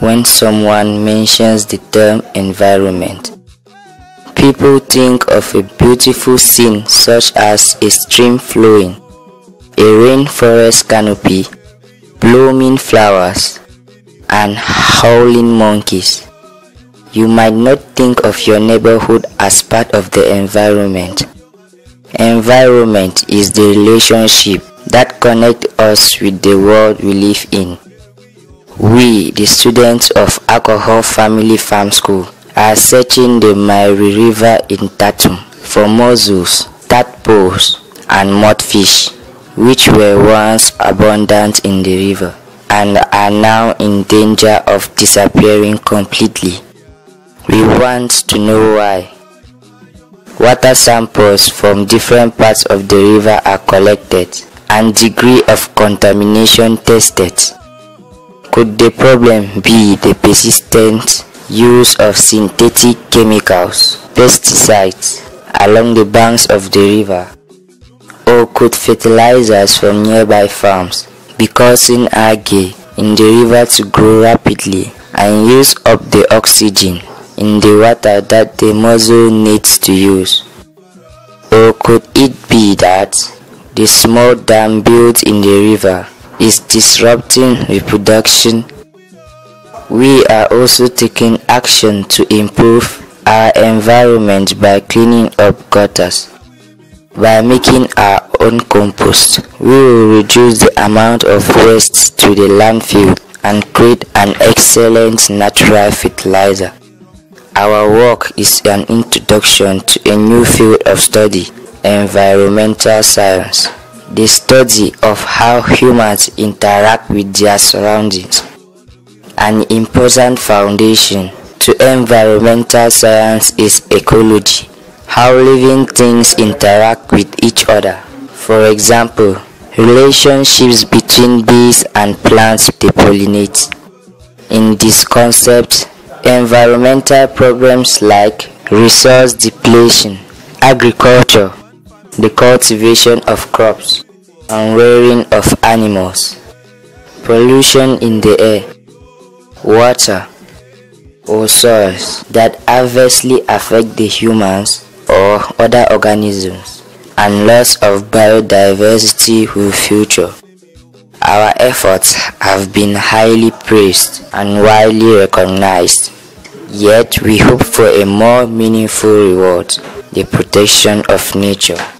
when someone mentions the term environment. People think of a beautiful scene such as a stream flowing, a rainforest canopy, blooming flowers, and howling monkeys. You might not think of your neighborhood as part of the environment. Environment is the relationship that connects us with the world we live in. We, the students of Alcohol Family Farm School, are searching the Mairi River in Tatum for mussels, tadpoles, and mudfish, which were once abundant in the river and are now in danger of disappearing completely. We want to know why. Water samples from different parts of the river are collected and degree of contamination tested. Could the problem be the persistent use of synthetic chemicals, pesticides, along the banks of the river? Or could fertilizers from nearby farms be causing algae in the river to grow rapidly and use up the oxygen in the water that the mussel needs to use? Or could it be that the small dam built in the river is disrupting reproduction? We are also taking action to improve our environment by cleaning up gutters. By making our own compost, we will reduce the amount of waste to the landfill and create an excellent natural fertilizer. Our work is an introduction to a new field of study, environmental science, the study of how humans interact with their surroundings. An important foundation to environmental science is ecology, how living things interact with each other. For example, relationships between bees and plants they pollinate. In this concept, environmental problems like resource depletion, agriculture, the cultivation of crops, and rearing of animals, pollution in the air, water, or soils that adversely affect the humans or other organisms, and loss of biodiversity will future. Our efforts have been highly praised and widely recognized, yet we hope for a more meaningful reward, the protection of nature.